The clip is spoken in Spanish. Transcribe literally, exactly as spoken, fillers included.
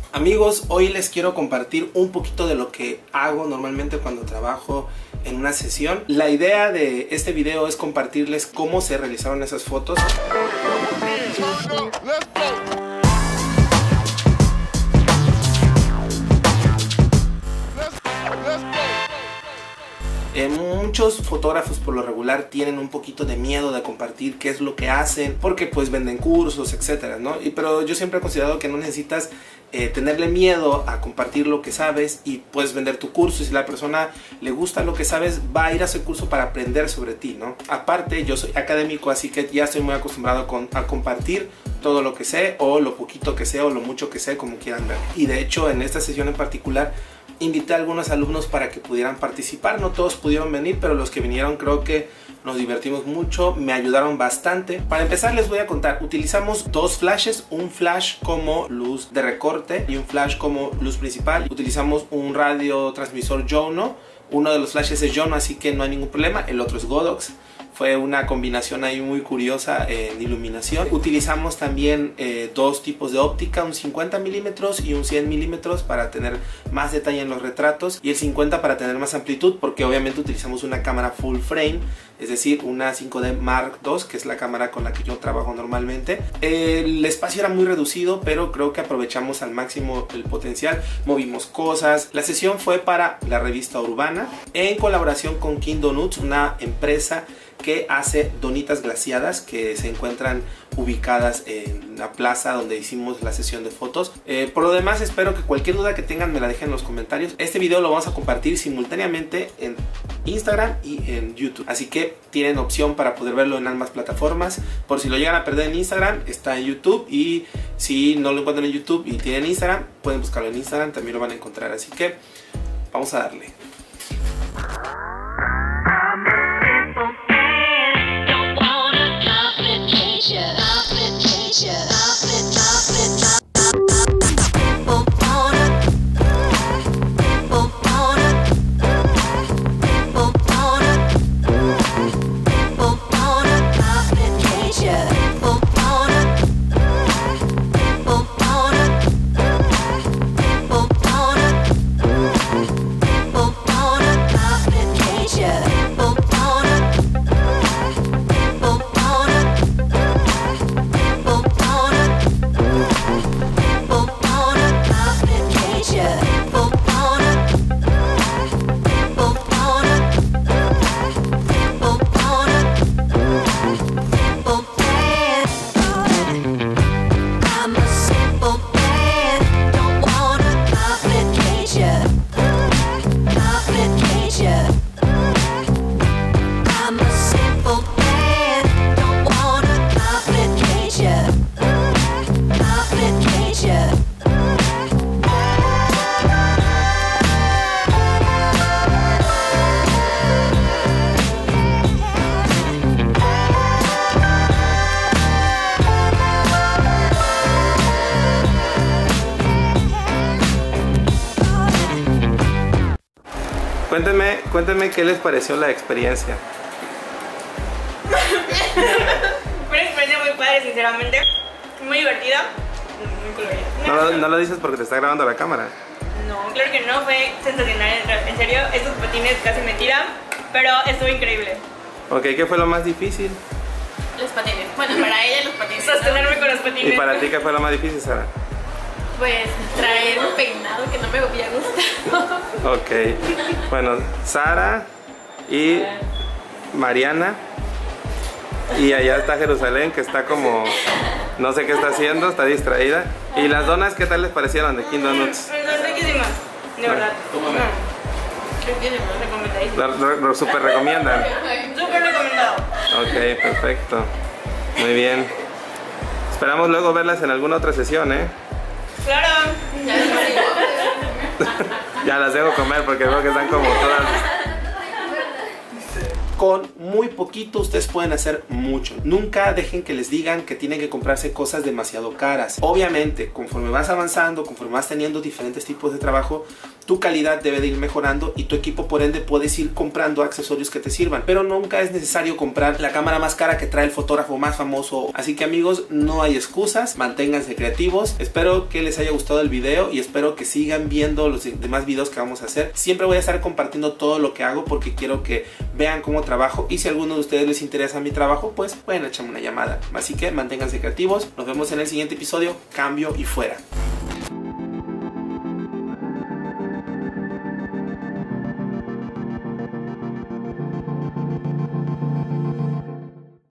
Amigos, hoy les quiero compartir un poquito de lo que hago normalmente cuando trabajo en una sesión. La idea de este video es compartirles cómo se realizaron esas fotos. Eh, muchos fotógrafos por lo regular tienen un poquito de miedo de compartir qué es lo que hacen porque pues venden cursos, etcétera, ¿no? Y, pero yo siempre he considerado que no necesitas eh, tenerle miedo a compartir lo que sabes y puedes vender tu curso. Y si la persona le gusta lo que sabes, va a ir a ese curso para aprender sobre ti, ¿no? Aparte, yo soy académico, así que ya estoy muy acostumbrado con, a compartir todo lo que sé, o lo poquito que sé, o lo mucho que sé, como quieran ver. Y de hecho, en esta sesión en particular invité a algunos alumnos para que pudieran participar. No todos pudieron venir, pero los que vinieron creo que nos divertimos mucho, me ayudaron bastante. Para empezar les voy a contar, utilizamos dos flashes, un flash como luz de recorte y un flash como luz principal. Utilizamos un radiotransmisor Jono, uno de los flashes es Jono, así que no hay ningún problema, el otro es Godox. Fue una combinación ahí muy curiosa en iluminación. Utilizamos también eh, dos tipos de óptica, un cincuenta milímetros y un cien milímetros para tener más detalle en los retratos, y el cincuenta para tener más amplitud, porque obviamente utilizamos una cámara full frame, es decir, una cinco D Mark dos, que es la cámara con la que yo trabajo normalmente. El espacio era muy reducido, pero creo que aprovechamos al máximo el potencial, movimos cosas. La sesión fue para la revista Urbana, en colaboración con King Donuts, una empresa que hace donitas glaciadas que se encuentran ubicadas en la plaza donde hicimos la sesión de fotos. Eh, por lo demás, espero que cualquier duda que tengan me la dejen en los comentarios. Este video lo vamos a compartir simultáneamente en Instagram y en YouTube, así que tienen opción para poder verlo en ambas plataformas. Por si lo llegan a perder en Instagram, está en YouTube, y si no lo encuentran en YouTube y tienen Instagram, pueden buscarlo en Instagram, también lo van a encontrar. Así que vamos a darle. Cuéntenme, cuéntenme qué les pareció la experiencia. Fue una experiencia muy padre, sinceramente. Muy divertida, muy colorida. No lo, no lo dices porque te está grabando la cámara. No, claro que no, fue sensacional. En serio, estos patines casi me tiran, pero estuvo increíble. Ok, ¿qué fue lo más difícil? Los patines. Bueno, para ella los patines. Sostenerme con los patines. ¿Y para ti qué fue lo más difícil, Sara? Pues traer un peinado que no me había gustado. Ok, bueno, Sara y Mariana, y allá está Jerusalén, que está como, no sé qué está haciendo, está distraída. ¿Y las donas qué tal les parecieron de King Donuts? Son riquísimas, de verdad. Creo que les recomendadísimo. Lo, lo super recomiendan. Súper recomendado. Ok, perfecto. Muy bien. Esperamos luego verlas en alguna otra sesión, ¿eh? Claro. Ya las dejo comer porque veo que están como todas. con muy poquito ustedes pueden hacer mucho. Nunca dejen que les digan que tienen que comprarse cosas demasiado caras. Obviamente, conforme vas avanzando, conforme vas teniendo diferentes tipos de trabajo, tu calidad debe de ir mejorando y tu equipo por ende puedes ir comprando accesorios que te sirvan, pero nunca es necesario comprar la cámara más cara que trae el fotógrafo más famoso. Así que amigos, no hay excusas, manténganse creativos. Espero que les haya gustado el video y espero que sigan viendo los demás videos que vamos a hacer. Siempre voy a estar compartiendo todo lo que hago porque quiero que vean cómo trabajo, y si a alguno de ustedes les interesa mi trabajo, pues pueden echarme una llamada. Así que manténganse creativos, nos vemos en el siguiente episodio. Cambio y fuera.